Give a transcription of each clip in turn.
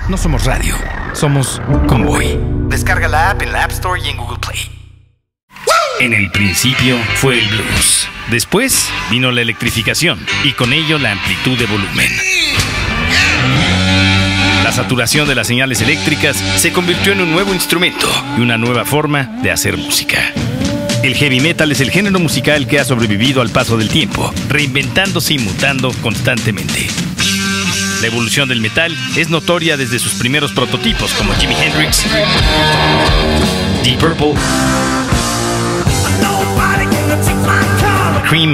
No somos radio, somos Convoy. Descarga la app en la App Store y en Google Play. En el principio fue el blues. Después vino la electrificación y con ello la amplitud de volumen. La saturación de las señales eléctricas se convirtió en un nuevo instrumento y una nueva forma de hacer música. El heavy metal es el género musical que ha sobrevivido al paso del tiempo, reinventándose y mutando constantemente. La evolución del metal es notoria desde sus primeros prototipos como Jimi Hendrix, Deep Purple, Cream,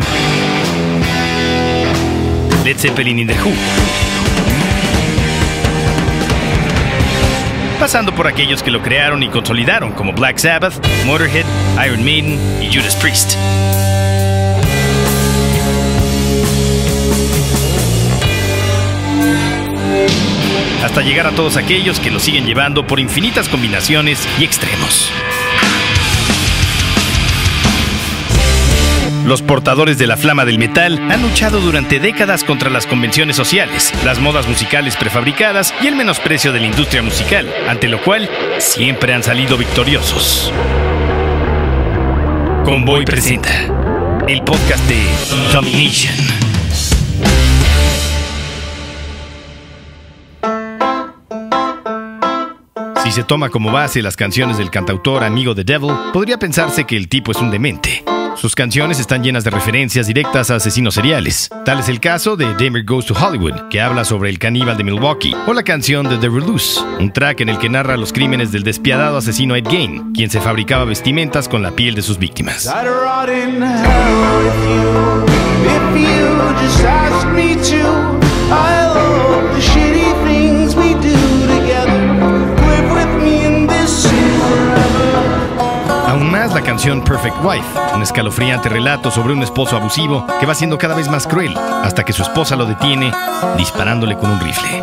Led Zeppelin y The Who, pasando por aquellos que lo crearon y consolidaron como Black Sabbath, Motorhead, Iron Maiden y Judas Priest. Hasta llegar a todos aquellos que lo siguen llevando por infinitas combinaciones y extremos. Los portadores de la flama del metal han luchado durante décadas contra las convenciones sociales, las modas musicales prefabricadas y el menosprecio de la industria musical, ante lo cual siempre han salido victoriosos. Convoy presenta el podcast de Domination. Si se toma como base las canciones del cantautor amigo The Devil, podría pensarse que el tipo es un demente. Sus canciones están llenas de referencias directas a asesinos seriales. Tal es el caso de Dahmer Goes to Hollywood, que habla sobre el caníbal de Milwaukee, o la canción de The Reluce, un track en el que narra los crímenes del despiadado asesino Ed Gein, quien se fabricaba vestimentas con la piel de sus víctimas. Aún más la canción Perfect Wife, un escalofriante relato sobre un esposo abusivo que va siendo cada vez más cruel, hasta que su esposa lo detiene disparándole con un rifle.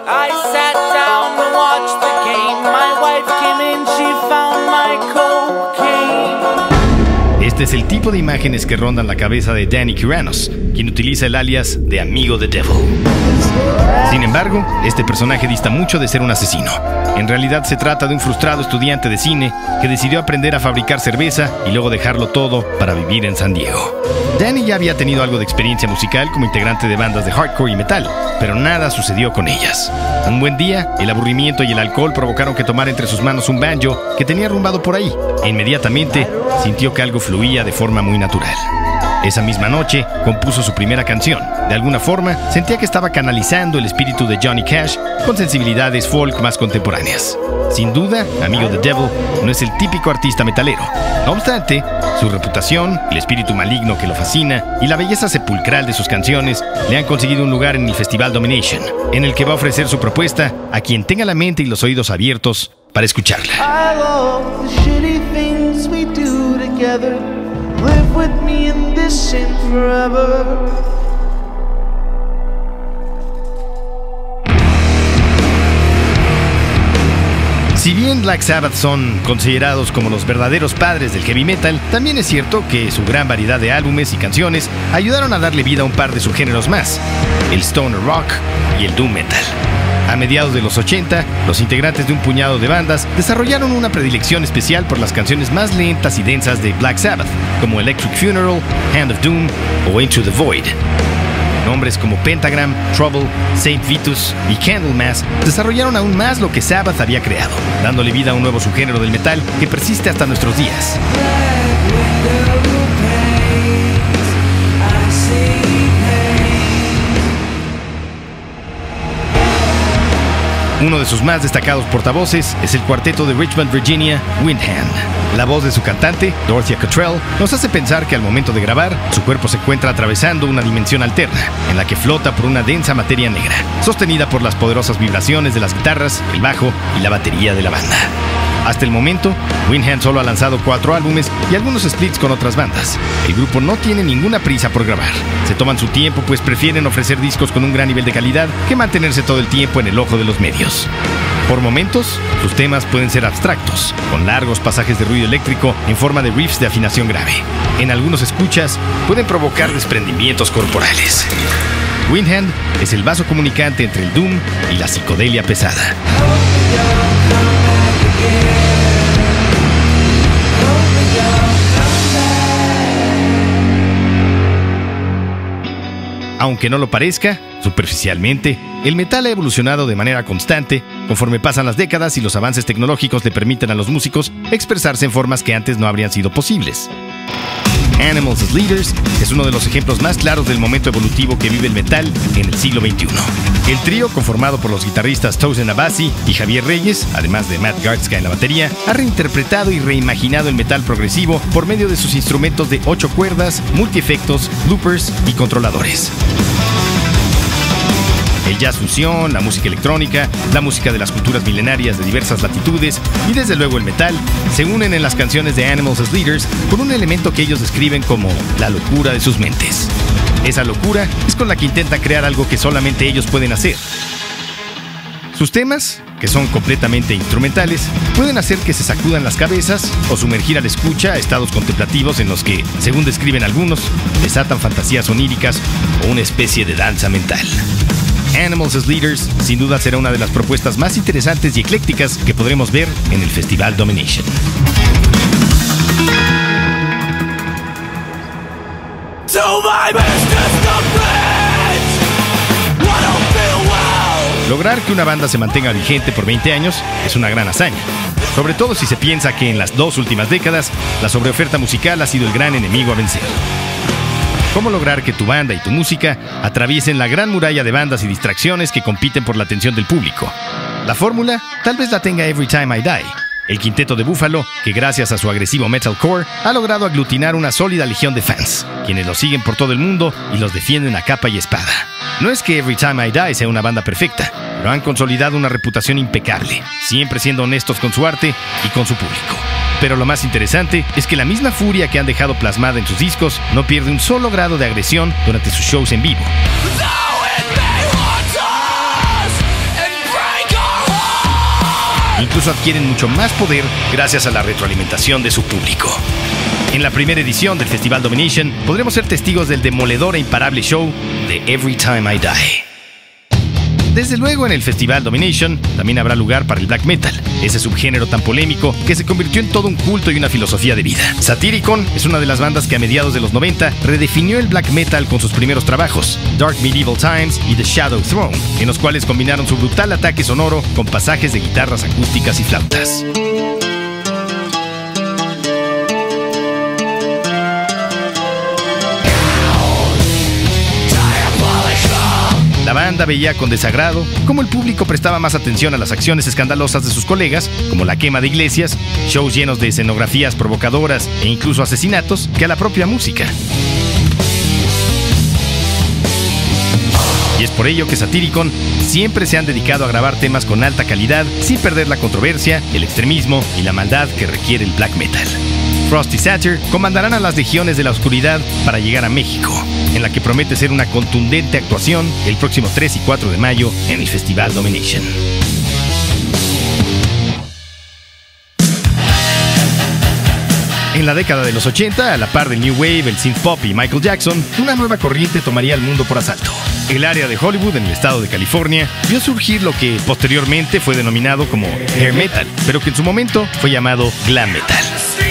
Este es el tipo de imágenes que rondan la cabeza de Danny Keranos, quien utiliza el alias de Amigo The Devil. Sin embargo, este personaje dista mucho de ser un asesino. En realidad se trata de un frustrado estudiante de cine que decidió aprender a fabricar cerveza y luego dejarlo todo para vivir en San Diego. Danny ya había tenido algo de experiencia musical como integrante de bandas de hardcore y metal, pero nada sucedió con ellas. Un buen día, el aburrimiento y el alcohol provocaron que tomara entre sus manos un banjo que tenía arrumbado por ahí, e inmediatamente sintió que algo fluía de forma muy natural. Esa misma noche compuso su primera canción. De alguna forma, sentía que estaba canalizando el espíritu de Johnny Cash con sensibilidades folk más contemporáneas. Sin duda, Amigo The Devil no es el típico artista metalero. No obstante, su reputación, el espíritu maligno que lo fascina y la belleza sepulcral de sus canciones le han conseguido un lugar en el Festival Domination, en el que va a ofrecer su propuesta a quien tenga la mente y los oídos abiertos para escucharla. Live with me in this sin forever. Si bien Black Sabbath son considerados como los verdaderos padres del heavy metal, también es cierto que su gran variedad de álbumes y canciones ayudaron a darle vida a un par de subgéneros más, el stoner rock y el doom metal. A mediados de los 80, los integrantes de un puñado de bandas desarrollaron una predilección especial por las canciones más lentas y densas de Black Sabbath, como Electric Funeral, Hand of Doom o Into the Void. Nombres como Pentagram, Trouble, Saint Vitus y Candlemass desarrollaron aún más lo que Sabbath había creado, dándole vida a un nuevo subgénero del metal que persiste hasta nuestros días. Uno de sus más destacados portavoces es el cuarteto de Richmond, Virginia, Windhand. La voz de su cantante, Dorothea Cottrell, nos hace pensar que al momento de grabar, su cuerpo se encuentra atravesando una dimensión alterna, en la que flota por una densa materia negra, sostenida por las poderosas vibraciones de las guitarras, el bajo y la batería de la banda. Hasta el momento, Windhand solo ha lanzado 4 álbumes y algunos splits con otras bandas. El grupo no tiene ninguna prisa por grabar. Se toman su tiempo pues prefieren ofrecer discos con un gran nivel de calidad que mantenerse todo el tiempo en el ojo de los medios. Por momentos, sus temas pueden ser abstractos, con largos pasajes de ruido eléctrico en forma de riffs de afinación grave. En algunos escuchas, pueden provocar desprendimientos corporales. Windhand es el vaso comunicante entre el doom y la psicodelia pesada. Aunque no lo parezca, superficialmente, el metal ha evolucionado de manera constante conforme pasan las décadas y los avances tecnológicos le permiten a los músicos expresarse en formas que antes no habrían sido posibles. Animals as Leaders es uno de los ejemplos más claros del momento evolutivo que vive el metal en el siglo XXI. El trío, conformado por los guitarristas Tosin Abasi y Javier Reyes, además de Matt Gartzka en la batería, ha reinterpretado y reimaginado el metal progresivo por medio de sus instrumentos de 8 cuerdas, multiefectos, loopers y controladores. El jazz fusión, la música electrónica, la música de las culturas milenarias de diversas latitudes y desde luego el metal se unen en las canciones de Animals as Leaders con un elemento que ellos describen como la locura de sus mentes. Esa locura es con la que intenta crear algo que solamente ellos pueden hacer. Sus temas, que son completamente instrumentales, pueden hacer que se sacudan las cabezas o sumergir al escucha a estados contemplativos en los que, según describen algunos, desatan fantasías oníricas o una especie de danza mental. Animals as Leaders sin duda será una de las propuestas más interesantes y eclécticas que podremos ver en el Festival Domination. Lograr que una banda se mantenga vigente por 20 años es una gran hazaña, sobre todo si se piensa que en las 2 últimas décadas la sobreoferta musical ha sido el gran enemigo a vencer. ¿Cómo lograr que tu banda y tu música atraviesen la gran muralla de bandas y distracciones que compiten por la atención del público? La fórmula tal vez la tenga Every Time I Die, el quinteto de Buffalo que gracias a su agresivo metalcore ha logrado aglutinar una sólida legión de fans, quienes los siguen por todo el mundo y los defienden a capa y espada. No es que Every Time I Die sea una banda perfecta, pero han consolidado una reputación impecable, siempre siendo honestos con su arte y con su público. Pero lo más interesante es que la misma furia que han dejado plasmada en sus discos no pierde un solo grado de agresión durante sus shows en vivo. Incluso adquieren mucho más poder gracias a la retroalimentación de su público. En la primera edición del Festival Domination podremos ser testigos del demoledor e imparable show de Every Time I Die. Desde luego en el Festival Domination también habrá lugar para el black metal, ese subgénero tan polémico que se convirtió en todo un culto y una filosofía de vida. Satyricon es una de las bandas que a mediados de los 90 redefinió el black metal con sus primeros trabajos, Dark Medieval Times y The Shadow Throne, en los cuales combinaron su brutal ataque sonoro con pasajes de guitarras acústicas y flautas. La banda veía con desagrado cómo el público prestaba más atención a las acciones escandalosas de sus colegas, como la quema de iglesias, shows llenos de escenografías provocadoras e incluso asesinatos, que a la propia música. Y es por ello que Satyricon siempre se han dedicado a grabar temas con alta calidad, sin perder la controversia, el extremismo y la maldad que requiere el black metal. Frost y Satyr comandarán a las legiones de la oscuridad para llegar a México, en la que promete ser una contundente actuación el próximo 3 y 4 de mayo en el Festival Domination. En la década de los 80, a la par del New Wave, el synth pop y Michael Jackson, una nueva corriente tomaría el mundo por asalto. El área de Hollywood, en el estado de California, vio surgir lo que posteriormente fue denominado como hair metal, pero que en su momento fue llamado glam metal.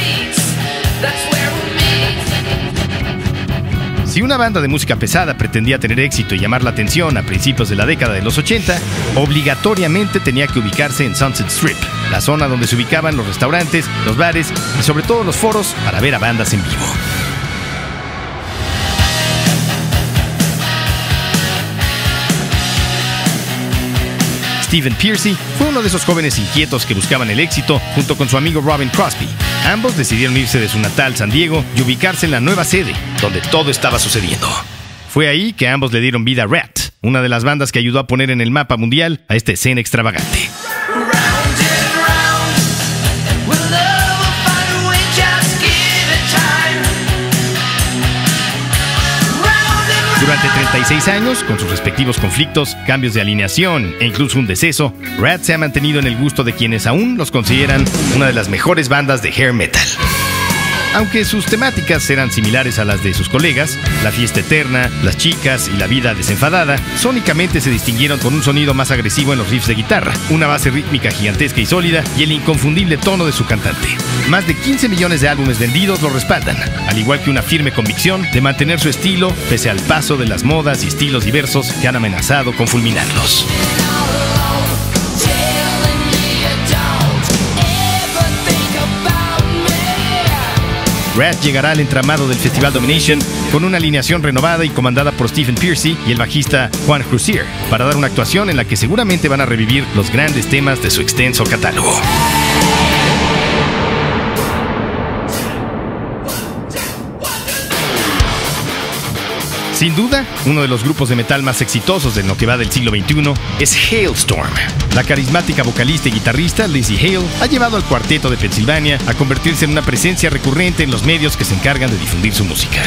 Si una banda de música pesada pretendía tener éxito y llamar la atención a principios de la década de los 80, obligatoriamente tenía que ubicarse en Sunset Strip, la zona donde se ubicaban los restaurantes, los bares y sobre todo los foros para ver a bandas en vivo. Stephen Pearcy fue uno de esos jóvenes inquietos que buscaban el éxito junto con su amigo Robin Crosby. Ambos decidieron irse de su natal San Diego y ubicarse en la nueva sede, donde todo estaba sucediendo. Fue ahí que ambos le dieron vida a Rat, una de las bandas que ayudó a poner en el mapa mundial a esta escena extravagante. Durante 36 años, con sus respectivos conflictos, cambios de alineación e incluso un deceso, Rat se ha mantenido en el gusto de quienes aún los consideran una de las mejores bandas de hair metal. Aunque sus temáticas eran similares a las de sus colegas, la fiesta eterna, las chicas y la vida desenfadada, sónicamente se distinguieron con un sonido más agresivo en los riffs de guitarra, una base rítmica gigantesca y sólida y el inconfundible tono de su cantante. Más de 15 millones de álbumes vendidos lo respaldan, al igual que una firme convicción de mantener su estilo pese al paso de las modas y estilos diversos que han amenazado con fulminarlos. Ratt llegará al entramado del Festival Domination con una alineación renovada y comandada por Stephen Pearcy y el bajista Juan Cruzier, para dar una actuación en la que seguramente van a revivir los grandes temas de su extenso catálogo. Sin duda, uno de los grupos de metal más exitosos en lo que va del siglo XXI es Halestorm. La carismática vocalista y guitarrista Lzzy Hale ha llevado al cuarteto de Pensilvania a convertirse en una presencia recurrente en los medios que se encargan de difundir su música.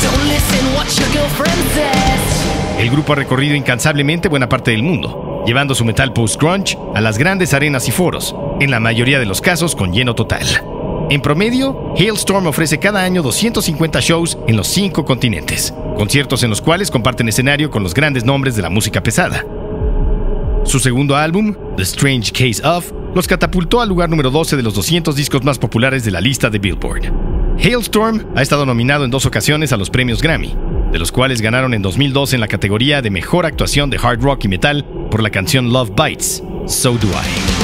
El grupo ha recorrido incansablemente buena parte del mundo, llevando su metal post-grunge a las grandes arenas y foros, en la mayoría de los casos con lleno total. En promedio, Halestorm ofrece cada año 250 shows en los 5 continentes, conciertos en los cuales comparten escenario con los grandes nombres de la música pesada. Su segundo álbum, The Strange Case of, los catapultó al lugar número 12 de los 200 discos más populares de la lista de Billboard. Halestorm ha estado nominado en 2 ocasiones a los premios Grammy, de los cuales ganaron en 2012 en la categoría de Mejor Actuación de Hard Rock y Metal por la canción Love Bites, So Do I.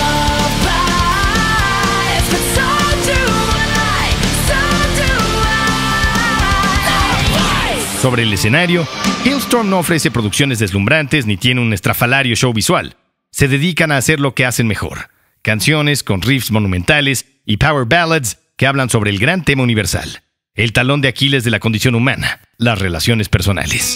Sobre el escenario, Halestorm no ofrece producciones deslumbrantes ni tiene un estrafalario show visual. Se dedican a hacer lo que hacen mejor: canciones con riffs monumentales y power ballads que hablan sobre el gran tema universal, el talón de Aquiles de la condición humana, las relaciones personales.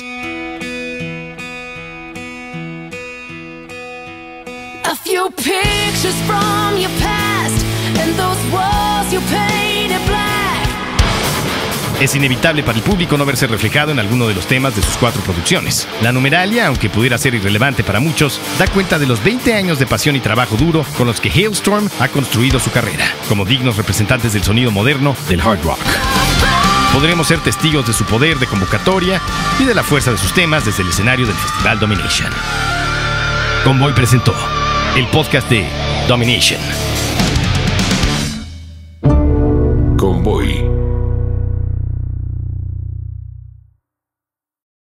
A few pictures from your past and those walls you painted black. Es inevitable para el público no verse reflejado en alguno de los temas de sus 4 producciones. La numeralia, aunque pudiera ser irrelevante para muchos, da cuenta de los 20 años de pasión y trabajo duro con los que Halestorm ha construido su carrera, como dignos representantes del sonido moderno del hard rock. Podremos ser testigos de su poder de convocatoria y de la fuerza de sus temas desde el escenario del Festival Domination. Convoy presentó el podcast de Domination.